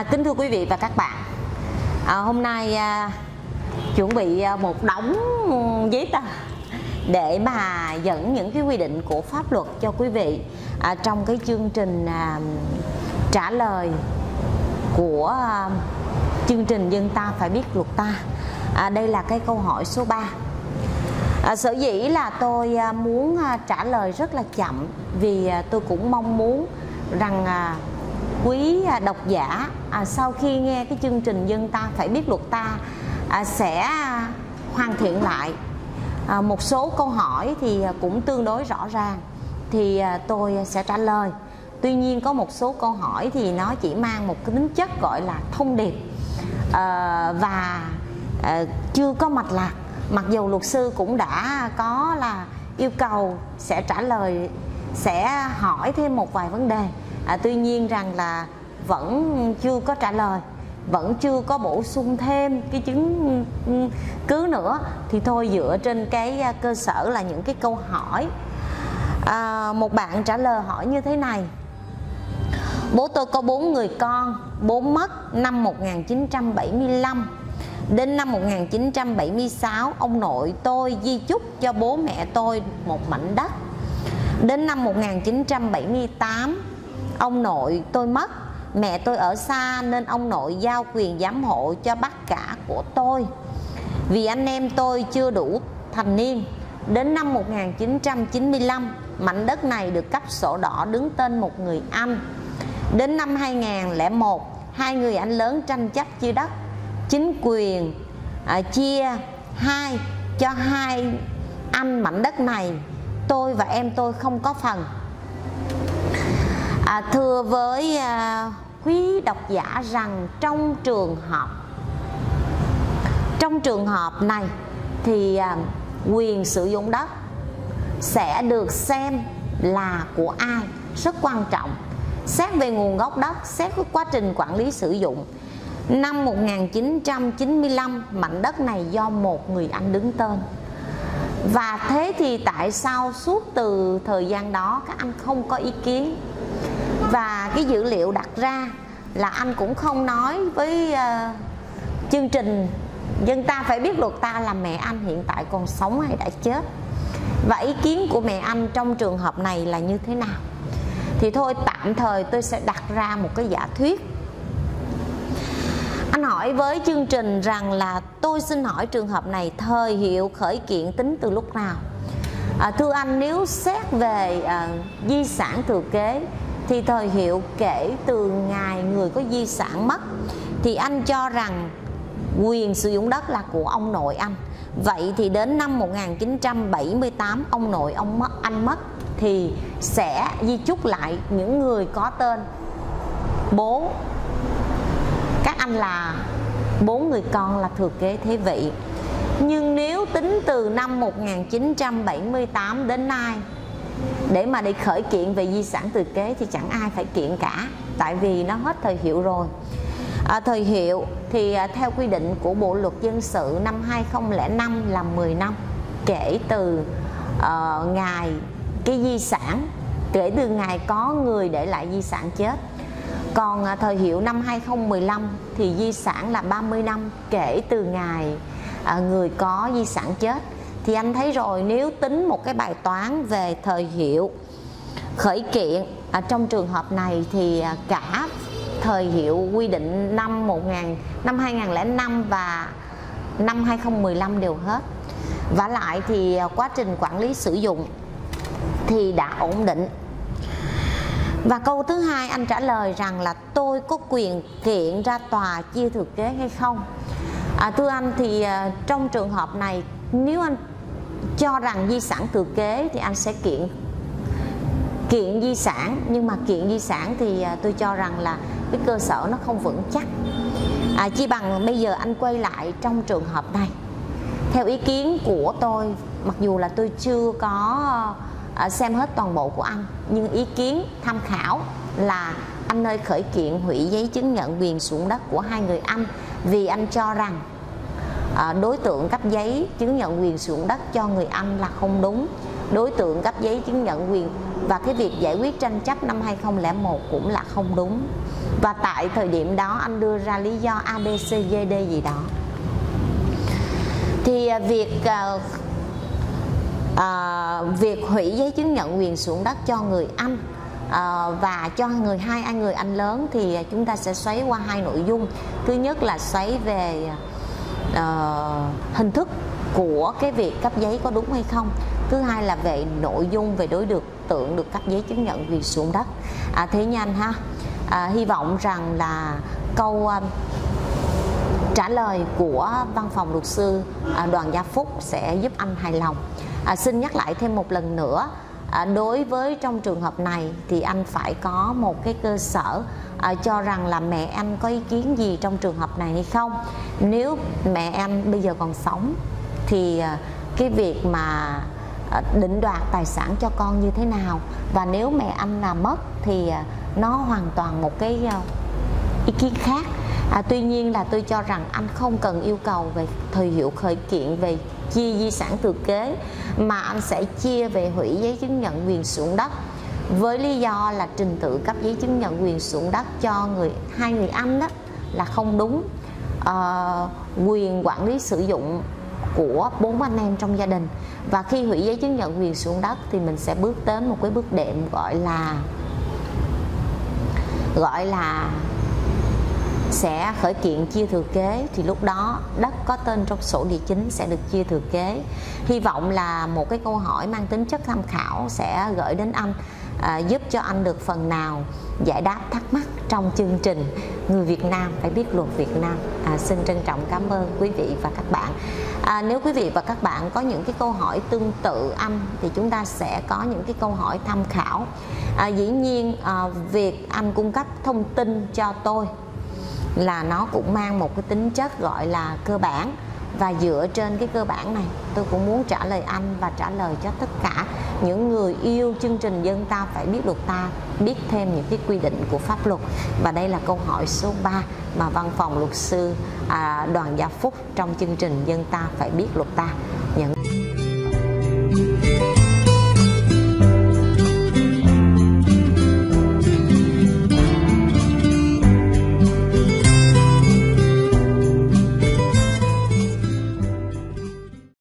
Kính thưa quý vị và các bạn, hôm nay chuẩn bị một đống giấy tờ để mà dẫn những cái quy định của pháp luật cho quý vị trong cái chương trình trả lời của chương trình Dân Ta Phải Biết Luật Ta. Đây là cái câu hỏi số 3. Sở dĩ là tôi muốn trả lời rất là chậm vì tôi cũng mong muốn rằng quý độc giả sau khi nghe cái chương trình Dân Ta Phải Biết Luật Ta sẽ hoàn thiện lại một số câu hỏi thì cũng tương đối rõ ràng thì tôi sẽ trả lời. Tuy nhiên có một số câu hỏi thì nó chỉ mang một cái tính chất gọi là thông điệp và chưa có mạch lạc, mặc dù luật sư cũng đã có là yêu cầu sẽ trả lời, sẽ hỏi thêm một vài vấn đề, tuy nhiên rằng là vẫn chưa có trả lời, vẫn chưa có bổ sung thêm cái chứng cứ nữa. Thì thôi, dựa trên cái cơ sở là những cái câu hỏi, một bạn trả lời hỏi như thế này: bố tôi có 4 người con, bố mất năm 1975. Đến năm 1976, ông nội tôi di chúc cho bố mẹ tôi một mảnh đất. Đến năm 1978, ông nội tôi mất, mẹ tôi ở xa nên ông nội giao quyền giám hộ cho bác cả của tôi. Vì anh em tôi chưa đủ thành niên, đến năm 1995, mảnh đất này được cấp sổ đỏ đứng tên một người anh. Đến năm 2001, hai người anh lớn tranh chấp chia đất. Chính quyền chia hai cho hai anh mảnh đất này, tôi và em tôi không có phần. Thưa với quý độc giả rằng trong trường hợp này thì quyền sử dụng đất sẽ được xem là của ai rất quan trọng. Xét về nguồn gốc đất, xét với quá trình quản lý sử dụng. Năm 1995, mảnh đất này do một người anh đứng tên. Và thế thì tại sao suốt từ thời gian đó các anh không có ý kiến? Và cái dữ liệu đặt ra là anh cũng không nói với chương trình Dân Ta Phải Biết Luật Ta là mẹ anh hiện tại còn sống hay đã chết, và ý kiến của mẹ anh trong trường hợp này là như thế nào. Thì thôi, tạm thời tôi sẽ đặt ra một cái giả thuyết. Anh hỏi với chương trình rằng là tôi xin hỏi trường hợp này thời hiệu khởi kiện tính từ lúc nào? Thưa anh, nếu xét về di sản thừa kế thì thời hiệu kể từ ngày người có di sản mất, thì anh cho rằng quyền sử dụng đất là của ông nội anh. Vậy thì đến năm 1978 ông nội anh mất thì sẽ di chúc lại những người có tên bố các anh là 4 người con là thừa kế thế vị. Nhưng nếu tính từ năm 1978 đến nay để mà đi khởi kiện về di sản thừa kế thì chẳng ai phải kiện cả, tại vì nó hết thời hiệu rồi. Thời hiệu thì theo quy định của Bộ Luật Dân sự năm 2005 là 10 năm kể từ ngày cái di sản, kể từ ngày có người để lại di sản chết. Còn thời hiệu năm 2015 thì di sản là 30 năm kể từ ngày người có di sản chết. Thì anh thấy rồi, nếu tính một cái bài toán về thời hiệu khởi kiện trong trường hợp này thì cả thời hiệu quy định năm 2005 và năm 2015 đều hết. Vả lại thì quá trình quản lý sử dụng thì đã ổn định. Và câu thứ hai, anh trả lời rằng là tôi có quyền kiện ra tòa chia thừa kế hay không? Thưa anh, thì trong trường hợp này nếu anh cho rằng di sản thừa kế thì anh sẽ kiện di sản. Nhưng mà kiện di sản thì tôi cho rằng là cái cơ sở nó không vững chắc. Chỉ bằng bây giờ anh quay lại trong trường hợp này, theo ý kiến của tôi, mặc dù là tôi chưa có xem hết toàn bộ của anh, nhưng ý kiến tham khảo là anh ơi khởi kiện hủy giấy chứng nhận quyền sử dụng đất của hai người anh, vì anh cho rằng đối tượng cấp giấy chứng nhận quyền sử dụng đất cho người anh là không đúng. Đối tượng cấp giấy chứng nhận quyền và cái việc giải quyết tranh chấp năm 2001 cũng là không đúng. Và tại thời điểm đó anh đưa ra lý do ABCD gì đó. Thì việc hủy giấy chứng nhận quyền sử dụng đất cho người Anh và cho người Anh lớn thì chúng ta sẽ xoáy qua hai nội dung. Thứ nhất là xoáy về hình thức của cái việc cấp giấy có đúng hay không. Thứ hai là về nội dung về đối tượng được cấp giấy chứng nhận quyền sử dụng đất. Thế nhanh ha. Hy vọng rằng là câu trả lời của văn phòng luật sư Đoàn Gia Phúc sẽ giúp anh hài lòng. Xin nhắc lại thêm một lần nữa, đối với trong trường hợp này thì anh phải có một cái cơ sở cho rằng là mẹ anh có ý kiến gì trong trường hợp này hay không. Nếu mẹ anh bây giờ còn sống thì cái việc mà định đoạt tài sản cho con như thế nào, và nếu mẹ anh là mất thì nó hoàn toàn một cái ý kiến khác. Tuy nhiên là tôi cho rằng anh không cần yêu cầu về thời hiệu khởi kiện về chia di sản thừa kế, mà anh sẽ chia về hủy giấy chứng nhận quyền sử dụng đất, với lý do là trình tự cấp giấy chứng nhận quyền sử dụng đất cho hai người Anh đó là không đúng. Quyền quản lý sử dụng của 4 anh em trong gia đình, và khi hủy giấy chứng nhận quyền sử dụng đất thì mình sẽ bước đến một cái bước đệm gọi là sẽ khởi kiện chia thừa kế. Thì lúc đó đất có tên trong sổ địa chính sẽ được chia thừa kế. Hy vọng là một cái câu hỏi mang tính chất tham khảo sẽ gửi đến anh, giúp cho anh được phần nào giải đáp thắc mắc trong chương trình Người Việt Nam phải biết luật Việt Nam. Xin trân trọng cảm ơn quý vị và các bạn. Nếu quý vị và các bạn có những cái câu hỏi tương tự anh thì chúng ta sẽ có những cái câu hỏi tham khảo. Dĩ nhiên việc anh cung cấp thông tin cho tôi là nó cũng mang một cái tính chất gọi là cơ bản, và dựa trên cái cơ bản này tôi cũng muốn trả lời anh và trả lời cho tất cả những người yêu chương trình Dân Ta Phải Biết Luật Ta biết thêm những cái quy định của pháp luật. Và đây là câu hỏi số 3 mà văn phòng luật sư Đoàn Gia Phúc trong chương trình Dân Ta Phải Biết Luật Ta